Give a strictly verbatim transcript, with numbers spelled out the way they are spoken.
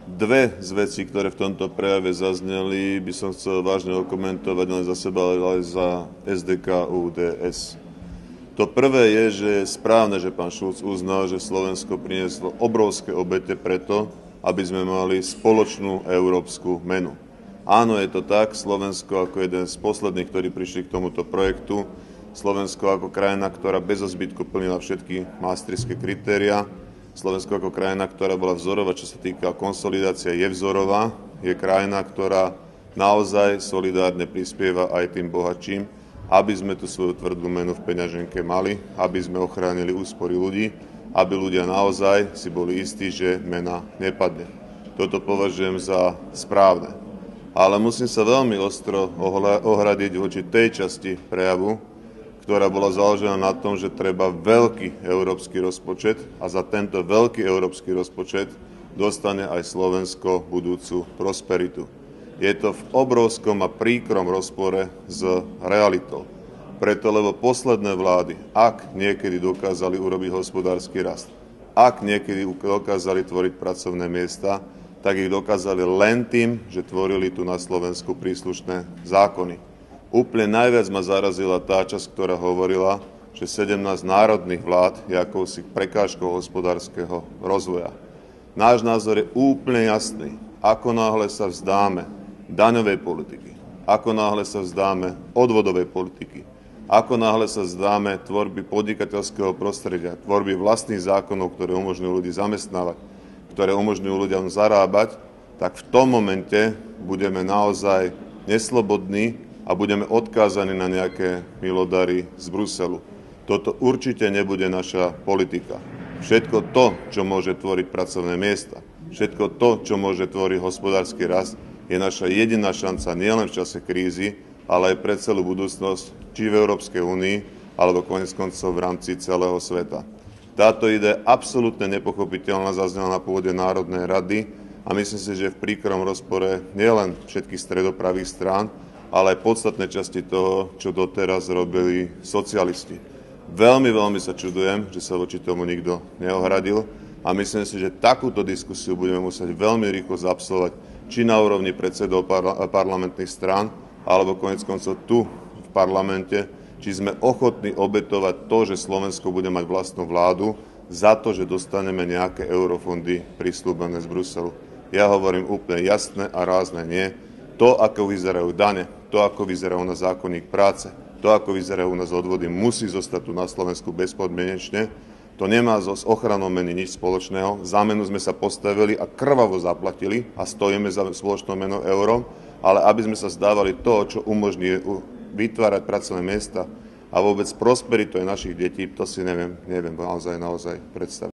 Dve z vecí, ktoré v tomto prejave zazneli, by som chcel vážne okomentovať len za seba, ale aj za es dé ká ú dé es. To prvé je, že je správne, že pán Šulc uznal, že Slovensko prinieslo obrovské obete preto, aby sme mali spoločnú európsku menu. Áno, je to tak, Slovensko ako jeden z posledných, ktorí prišli k tomuto projektu, Slovensko ako krajina, ktorá bez zbytku plnila všetky maastrichtské kritériá, Slovensko ako krajina, ktorá bola vzorová, čo sa týka konsolidácie, je vzorová, je krajina, ktorá naozaj solidárne prispieva aj tým bohatším, aby sme tú svoju tvrdú menu v peňaženke mali, aby sme ochránili úspory ľudí, aby ľudia naozaj si boli istí, že mena nepadne. Toto považujem za správne. Ale musím sa veľmi ostro ohradiť voči tej časti prejavu, ktorá bola založená na tom, že treba veľký európsky rozpočet a za tento veľký európsky rozpočet dostane aj Slovensko budúcu prosperitu. Je to v obrovskom a príkrom rozpore s realitou. Preto, lebo posledné vlády, ak niekedy dokázali urobiť hospodársky rast, ak niekedy dokázali tvoriť pracovné miesta, tak ich dokázali len tým, že tvorili tu na Slovensku príslušné zákony. Úplne najviac ma zarazila tá časť, ktorá hovorila, že sedemnásť národných vlád je akousi prekážkou hospodárskeho rozvoja. Náš názor je úplne jasný. Ako náhle sa vzdáme daňovej politiky, ako náhle sa vzdáme odvodovej politiky, ako náhle sa vzdáme tvorby podnikateľského prostredia, tvorby vlastných zákonov, ktoré umožňujú ľudí zamestnávať, ktoré umožňujú ľuďom zarábať, tak v tom momente budeme naozaj neslobodní a budeme odkázaní na nejaké milodary z Bruselu. Toto určite nebude naša politika. Všetko to, čo môže tvoriť pracovné miesta, všetko to, čo môže tvoriť hospodársky rast, je naša jediná šanca nielen v čase krízy, ale aj pre celú budúcnosť, či v Európskej únii, alebo koniec koncov v rámci celého sveta. Táto idea absolútne nepochopiteľná zaznela na pôde Národnej rady a myslím si, že v príkrom rozpore nielen všetkých stredopravých strán, ale aj podstatné časti toho, čo doteraz robili socialisti. Veľmi, veľmi sa čudujem, že sa voči tomu nikto neohradil a myslím si, že takúto diskusiu budeme musieť veľmi rýchlo zabsolvovať, či na úrovni predsedov parla- parlamentných strán, alebo konec koncov tu v parlamente, či sme ochotní obetovať to, že Slovensko bude mať vlastnú vládu, za to, že dostaneme nejaké eurofondy prisľúbené z Bruselu. Ja hovorím úplne jasné a rázne nie. To, ako vyzerajú dane, to, ako vyzerajú na zákonník práce, to, ako vyzerajú na odvody, musí zostať tu na Slovensku bezpodmienečne. To nemá so s ochranou meny nič spoločného. Za menu sme sa postavili a krvavo zaplatili a stojíme za spoločnou menou euro, ale aby sme sa zdávali toho, čo umožní vytvárať pracovné miesta a vôbec prosperitu aj našich detí, to si neviem, neviem naozaj, naozaj predstaviť.